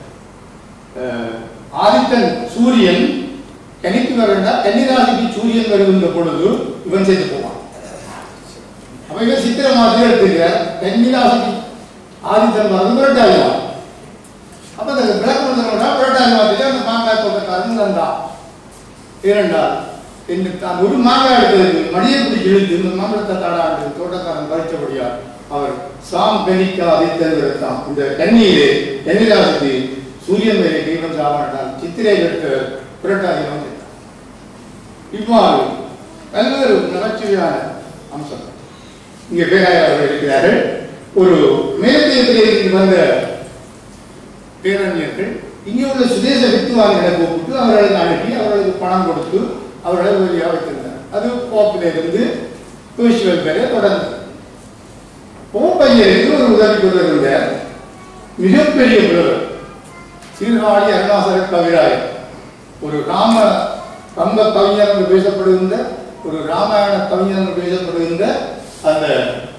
ஆதித்தன் சூரியன் கணிக்கு வரா கன்னிராசிக்கு சூரியன் வருகின்ற பொழுது இவன் சேர்த்து போவான். அவைகள் சித்திர மாதிரி எடுத்துக்கிறார். கன்னிராசிக்கு ஆதித்தன் வரது புரட்டாதிவான். அப்ப அந்த விளக்கம் புரட்டாதிவாத்திலே அந்த மாங்காய் தோட்டக்காரன் இருந்தான். இரண்டால் என்று தான் ஒரு மாங்காய் எடுத்தது மடியை பிடிச்சி இழுத்து இந்த மாம்பழத்தை தாடாண்டு தோட்டக்காரன் பறித்தபடியார் அவர் சாம் கணிக்கா ஆதித்தன் வரத்தான். இந்த கன்னியிலே கன்னிராசிக்கு சூரியன் வேலை கைவன் சாமாட்டால் சித்திரை எடுத்த புரட்டாதிவான். இவ்வாறு பல்வேறு நகைச்சுவையான அம்சம் இங்கே பேராயர்கள் இருக்கிறார்கள். ஒரு மேலத்தையத்திலே வந்த பேரறிஞர்கள் இங்கே உள்ள சுதேச வித்துவான்களை கூப்பிட்டு அவர்களுக்கு அனுப்பி அவர்களுக்கு பணம் கொடுத்து அவர்களை உதவியாக வைத்திருந்தார். அது போப்பிலிருந்து பேசுவல் பேரை தொடர்ந்து போப்பையருக்கு ஒரு உதவி கொண்டிருந்த மிகப்பெரிய புலவர் சீர்காழி அருணாசல கவிராயர், ஒரு கம்ப கவிஞர் என்று பேசப்படுகின்ற, ஒரு ராமாயண கவிஞர் என்று பேசப்படுகின்ற அந்த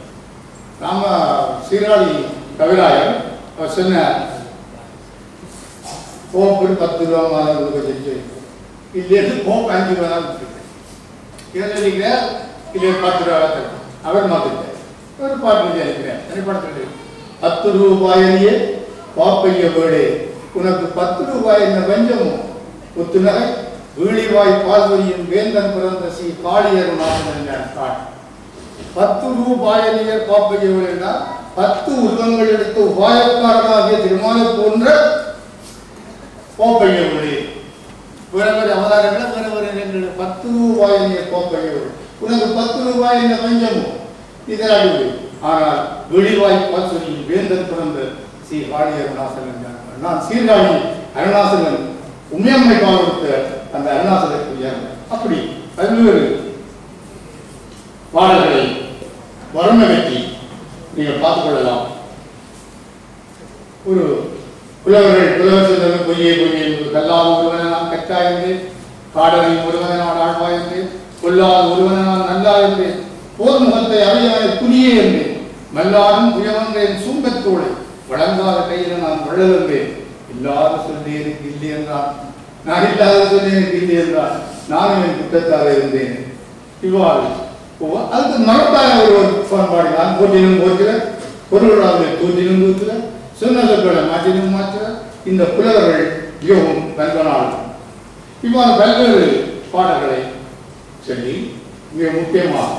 சீர்காழி கவிராயர் அவர் சொன்னார், போப்பு 10 ரூபா மாதம் கொடுக்க இல்லைன்னு போப்பு 5 ரூபா தான் கொடுத்துருக்கேன். இதை சொல்லிக்கிறார், இல்லை 10 ரூபா தரும். அவர் மாத்திட்டார். ஒரு பாட்டு அனுப்பினார். திரைப்படத்தில் 10 ரூபாயிலேயே பாப்பைய வேடே உனக்கு 10 ரூபாய் என்ன வஞ்சமோ ஒத்துநகை வீழிவாய் பால்வரியின் வேந்தன் பிறந்த ஸ்ரீ காளியர் நாசன். 10 ரூபாயிலேயே பாப்பைய வேடா 10 உருவங்கள் எடுத்து உபாயக்காரனாகிய திருமாலை போன்ற கோப்பைய வேடே. வேற வேறு அவதாரங்களை வேற வேறு 10 ரூபாயிலேயே கோப்பைய வேடு உனக்கு 10 ரூபாய் என்ன வஞ்சமோ இதனால். ஆனால் வெளிவாய் பால்வரியின் வேந்தன் பிறந்த ஸ்ரீ காளியர் நாசன் என்றார். நான் சீர்காழி அருணாசலன் உண்மையம்மை கொடுத்த அந்த அருணாசலத்துக்கு அப்படி பல்வேறு பாடல்களை வர்ணகட்டி நீங்கள் பார்த்துக் கொள்ளலாம். ஒரு புலவர் சொன்னது பொய்யே என்பது கல்லாத ஒருவனை நான் கற்றா என்று, காடனை ஒருவனை நான் ஆழ்வா என்று, கொல்லாத ஒருவனை நான் நல்லா என்று, போர் முகத்தை அறியவனை புலியே என்றேன், மல்லாரும் புயவன்றேன் சும்பத்தோடு வழங்காத கையில் நான் வள்ளலென்றேன், இல்லாத சொல்லி எனக்கு இல்லை என்றான், நான் இல்லாத சொல்லி எனக்கு இல்லை என்றான், நானும் என் குற்றத்தாக இருந்தேன். இவ்வாறு அதுக்கு மரத்தான ஒரு பண்பாடு தான். போட்டினும் போற்றுற, பொருளாதார தூற்றினும் தூற்றுற, சொன்ன சொற்களை மாற்றினும் மாற்றுற இந்த புலவர்கள் மிகவும் பல்வனால் இவ்வாறு பல்வேறு பாடல்களை சொல்லி மிக முக்கியமாக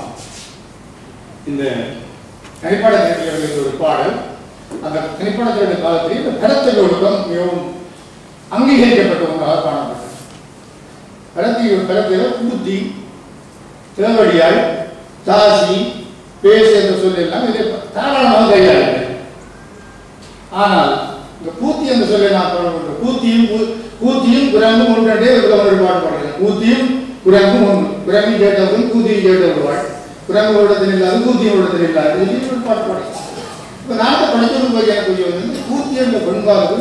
இந்த தனிப்பாடத்திற்கு ஒரு பாடல். அந்த தனிப்படத்தினுடைய காலத்தில் இந்த கடத்தல் ஒழுக்கம் மிகவும் அங்கீகரிக்கப்பட்ட ஒன்றாக காணப்பட்டது. கடத்தில கூத்தி, தேவடியாய், தாசி, பேசு என்ற சொல்லெல்லாம் இதை தாராளமாக கையாளுங்கள். ஆனால் இந்த கூத்தி என்ற சொல்லை நான் தொடர்பு கூத்தியும் குரங்கும் ஒன்றே ஒரு பாட்டு பாடுகிறேன். கூத்தியும் குரங்கும் ஒன்று, குரங்கு கேட்டவர்கள் கூத்தியும் கேட்ட விடுவாள், குரங்கு இடத்தில் இல்லாது கூத்தியும் இடத்தில் இல்லாது ஒரு பாட்டு பாடுகிறேன். இப்போ நாட்டை படிக்கணும் போய் எனக்கு வந்து கூத்தி என்ற பண்பாடு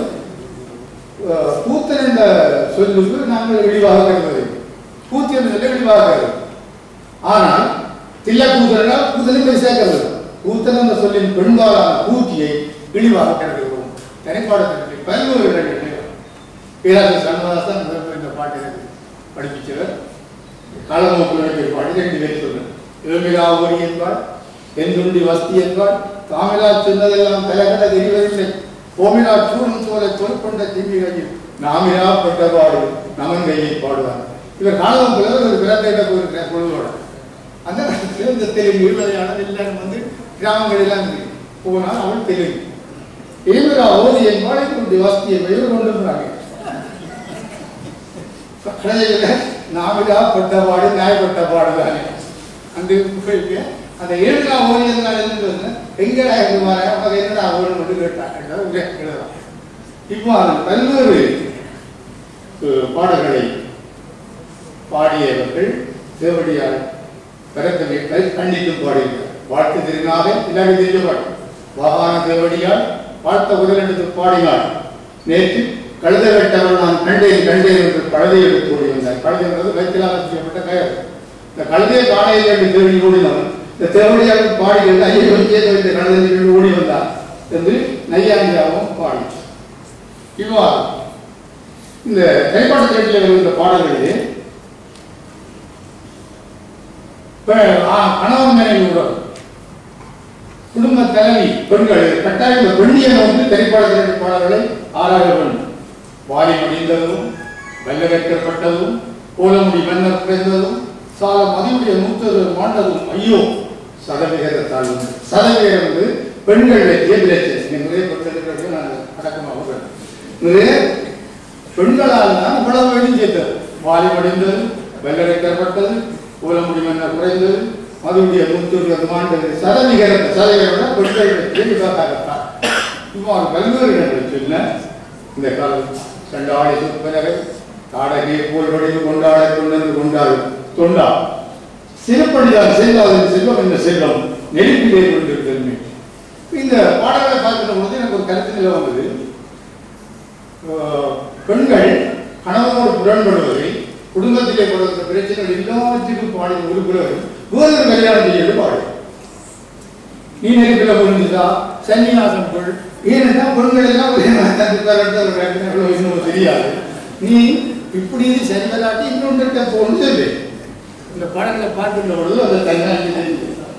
கூத்தன் என்ற சொல்லுக்கு நாங்கள் இழிவாக கருதுவது, கூத்தி என்ற சொல்ல இழிவாக கருது. ஆனால் தில்ல கூத்தனா கூத்தனை பெருசாக கருது. கூத்தன் என்ற சொல்லின் பெண்பாலான கூத்தியை இழிவாக கருதுகிறோம். தனிப்பாடத்திற்கு பல்வேறு இடங்களில் பேராசிரியர் சண்முகதாசன் இந்த பாட்டை படிப்பிச்சவர். காலமோக்குடைய பாட்டு 2 பேர் சொல்றேன். ஏமிலா ஓரி என்பாள், தென்துண்டி வஸ்தி என்பாள், தாமிலா சொன்னதெல்லாம் தலைகட தெரிவதில்லை, கோமிலா சூரன் சோலை தொல்கொண்ட தீமிகையில் நாமிலா பட்டபாடு நமன் கையை பாடுவார். இவர் காலமோக்குள்ள ஒரு பிறந்த போயிருக்கிற பொழுதோட அந்த காலத்தில் இந்த தெலுங்கு விளையாட எல்லாரும் வந்து கிராமங்களெல்லாம் போனால் அவள் தெலுங்கு. ஏமிலா ஓரி என்பாள், இப்படி வஸ்தியை இவர் கொண்டு வந்தாங்க. கடையில் நாவிலா பட்ட பாடு நாய்பட்ட பாடு தானே அந்த அந்த எழுதுனா ஓடியதுனால என்ன எங்கடா இருந்து மாற அவங்க என்னடா ஓடும் மட்டும் கேட்டாங்க எழுதலாம். இப்போ அது பல்வேறு பாடல்களை பாடியவர்கள் தேவடியார் கரத்தனை கண்டித்தும் பாடியிருக்கிறார். வாழ்த்து திருநாளே இல்லாமல் தெரிய பாடு வாகான தேவடியார் வாழ்த்த உதலெடுத்து பாடினார். நேற்று கழுத வெட்டவர் நான் கண்டேன் கண்டேன் என்று கழுதை எடுத்து ஓடி வந்தார். கழுதை என்பது வைத்தியலாக செய்யப்பட்ட கயர். இந்த கழுதையை காணையில் என்று தேடி ஓடினவன் இந்த தேவடியாக பாடிகள் ஐயை வந்திய கழுதை ஓடி வந்தார் என்று நையாண்டியாகவும் பாடி. இவ்வாறு இந்த திரைப்படத்தில் வருகின்ற பாடல்களிலே கணவன் மனைவி உறவு குடும்ப தலைவி பெண்கள் கட்டாய பெண்ணிய வந்து திரைப்படத்தில் பாடல்களை ஆராய வேண்டும். வாரி மடிந்ததும் வெள்ளவேற்றப்பட்டதும் கோலமுடி மன்னர் குறைந்ததும் சால மதியுடைய மூத்தது மாண்டதும் ஐயோ சதவிகிதத்தால் சதவிகிதம் வந்து பெண்கள் நிறைய பெண்கள் நான் அடக்கமாக நிறைய பெண்களால் தான் இவ்வளவு வேணும் சேர்த்தது. வாரி மடிந்தது வெள்ளவேற்றப்பட்டது கோலமுடி மன்னர் குறைந்தது மதுடைய மூத்தது மாண்டது சதவிகிதத்தை சதவிகிதம் பெண்கள் இவ்வாறு பல்வேறு இடங்களை சொன்ன இந்த காலம் சண்டாடி சொற்பனரை தாடகை போல் வடிவு கொண்டாட கொண்டு கொண்டாடு தொண்டா சிறப்படிதான் செல்வாதன் செல்வம் என்ற செல்வம் நெருப்பிலே கொண்டிருக்கிறது. இந்த பாடல்களை பார்க்கிற பொழுது எனக்கு ஒரு கருத்து நிலை வந்தது. பெண்கள் கணவனோடு புறன்படுவதை குடும்பத்திலே படுகிற பிரச்சனைகள் எல்லாத்துக்கும் பாடின உறுப்பினர்கள் வேறு கல்யாணம் செய்ய பாடு நீ நெருப்பில புரிஞ்சுதா சன்னியாசம் பொருள் ஏன்னா பெண்கள் எல்லாம் இன்னும் தெரியாது. நீ இப்படி சரிவராட்டி இன்னொன்று போன்னு சொல்லு. இந்த பாடங்களை பார்க்கின்ற பொழுது அதை தனியாக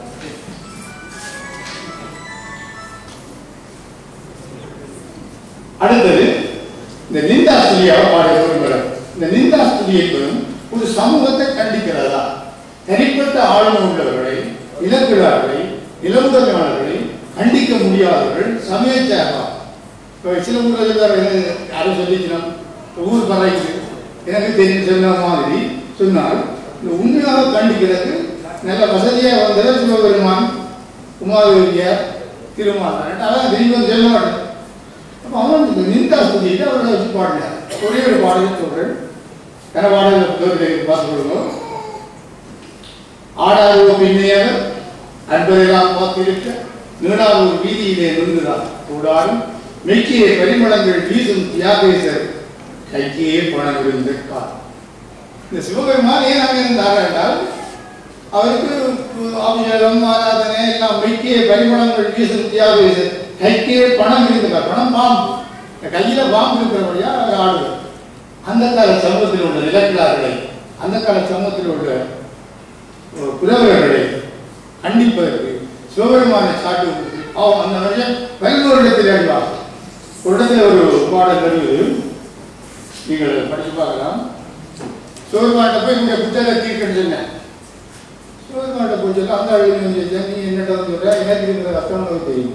அடுத்தது இந்த நிந்தாஸ்துதியாக பாடிய பெண்கள். இந்த நிந்தாஸ்துதி என்பதும் ஒரு சமூகத்தை கண்டிக்கிறதா தனிப்பட்ட ஆளுமை உள்ளவர்களை இலக்குறார்களை இளவுதவியாளர்களை கண்டிக்க முடியாதவர்கள் சமயச்சாரா. இப்போ சில ஊர்கள் யாரும் சொல்லிக்கலாம் ஊர் பறைக்கு எனக்கு தெரியும் சொன்ன மாதிரி சொன்னால் இந்த உண்மையாக கண்டிக்கிறதுக்கு நல்ல வசதியாக வந்தவர் சிவபெருமான் உமாதேவியார் திருமாதான் அதான் தெய்வம் சொல்ல மாட்டேன். அப்போ அவன் இந்த நிந்தா சொல்லிட்டு அவர்களை வச்சு பாடினார். ஒரே ஒரு பாடலை சொல்றேன். கன பாடல்களை பார்த்து கொள்வோம். ஆடாதோ பின்னையவர் அன்பரெல்லாம் பார்த்திருக்க நீடாவூர் வீதியிலே நின்றுதான் கூடாரும் மெக்கிய பரிமளங்கள் வீசும் தியாகேசர் கைக்கியே பணம் இருந்த கால். இந்த சிவபெருமான் ஏன் அங்கே இருந்தார் என்றால் அவருக்கு அபிஷேகம் ஆராதனை எல்லாம் மெக்கிய பரிமளங்கள் வீசும் தியாகேசர் கைக்கியே பணம் இருந்திருக்கார். பணம் பாம்பு கையில பாம்பு இருக்கிறபடியா அவர் ஆடுவார். அந்த கால சமூகத்தில் உள்ள இலக்கியார்களை அந்த கால சமூகத்தில் உள்ள புலவர்களை கண்டிப்பதற்கு சிவபெருமானை சாட்டு அந்த வருஷம் பல்வேறு இடத்தில் அறிவார். ஒரு இடத்துல ஒரு பாடல் வருவது நீங்கள் படிச்சு பார்க்கலாம். சிவபெருமானை போய் இந்த புத்தகத்தை தீர்க்கன்னு சொன்னேன். சிவபெருமானை போய் சொல்ல அந்த நீ என்னட்ட சொல்ற எனக்கு இருக்கிற ரத்தம் தெரியும்.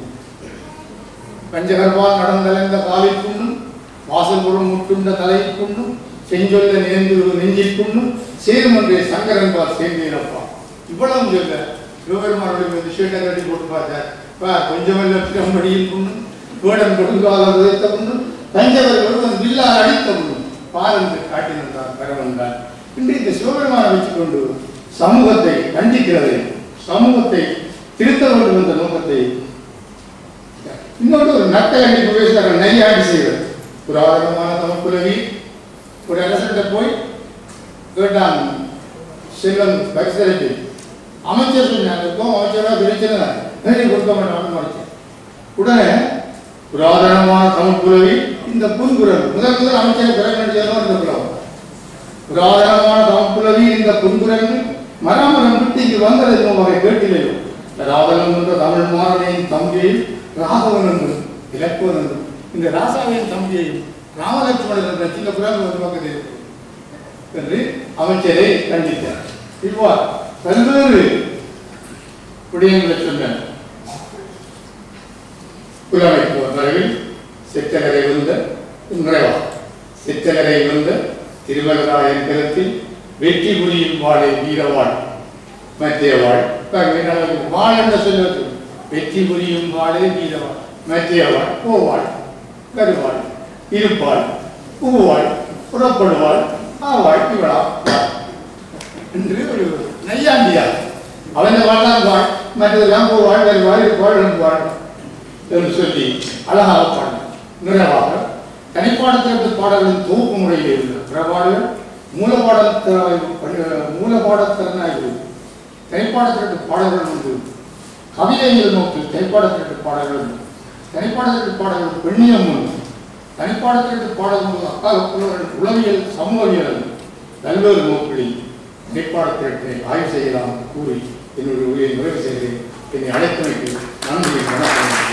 பஞ்சகர்பால் நடந்தலைந்த காலிற்குண்ணும் வாசல் பொருள் முட்டுண்ட தலைக்குண்ணும் செஞ்சொல்ல நேர்ந்து நெஞ்சில் புண்ணும் சேருமன்றே சங்கரன்பால் சேர்ந்தேனப்பா. இவ்வளவு சொல்ல சிவபெருமானுடைய விஷயத்தை கட்டி போட்டு பார்த்தார். கொஞ்சமெல்லாம் மடியில் புண்ணும் வேடன் கொடுங்கால உதைத்த புண்ணும் தஞ்சவர்கள் வில்லால் அடித்த புண்ணும் பாரந்து காட்டினார் கரவன்தான். இன்று இந்த சிவபெருமானை வச்சுக்கொண்டு சமூகத்தை கண்டிக்கிறதை சமூகத்தை திருத்த வேண்டும் என்ற நோக்கத்தை இன்னொரு ஒரு நட்டை அடிப்பு பேசுகிறார். நையாடி செய்வது புராதனமான தமிழ்குலவி ஒரு அரசிட்ட போய் கேட்டான் செல்வன் பரிசரத்தை அமைச்சர் சொன்னாருக்கும் அமைச்சராக பிரிச்சிருந்தார் கொடுக்க மாட்டான்னு மறைச்சேன். உடனே புராதனமான தமிழ்குலவி இந்த புன்குரல் முதல் அமைச்சர் பிறகு புராதனமான தமிழ்குலவி இந்த புன்குரல் மராமரம் விட்டு இங்கு வந்தது வகை கேட்டிலையும் ராதனம் என்ற தமிழ் மாறனையின் தம்பியையும் ராகவன் என்றும் இலக்குவன் என்றும் இந்த ராசாவின் தம்பியையும் ராமலட்சுமணன் என்ற சின்ன குரல் ஒரு பக்கத்தில் என்று அமைச்சரை கண்டித்தார். இவ்வாறு பல்வேறு விடயங்களை சொன்ன புலமைப்பு வரையில் சிற்றகரை வந்த நிறைவா சிற்றகரை வந்த திருவள்ளராயன் கருத்தில் வெற்றி புரியும் வாழை வீரவாள் மத்திய வாழ் வாழ் என்ற சொல்வது வெற்றி புரியும் வாழை வீரவாள் மத்திய வாழ் போவாள் கருவாள் இருப்பாள் பூவாள் புறப்படுவாள் ஆவாள் இவளா என்று ஒரு நையாண்டியார் அவன் வாழ்தான் வாழ் மற்றதெல்லாம் போவாள் வருவாள் இருப்பாள் எழுப்பாள் என்று சொல்லி அழகாக பாடல் நிறைவாக தனிப்பாடத்திற்கு பாடல்களின் தொகுப்பு முறையில் இருந்த பிறபாடுகள் மூலபாடத்திறனாக தனிப்பாடத்திற்கு பாடல்கள் உண்டு. கவிதைகள் நோக்கில் தனிப்பாடத்திற்கு பாடல்கள் உண்டு. தனிப்பாடத்திற்கு பாடல்கள் பெண்ணியம் உண்டு. தனிப்பாடத்திற்கு பாடல்கள் அக்கால உளவியல் சமூகவியல் பல்வேறு நோக்கில் தனிப்பாடத்திற்கு ஆய்வு செய்யலாம் கூறி என்னுடைய உரையை நிறைவு செய்கிறேன். என்னை அழைத்தமைக்கு நன்றி வணக்கம்.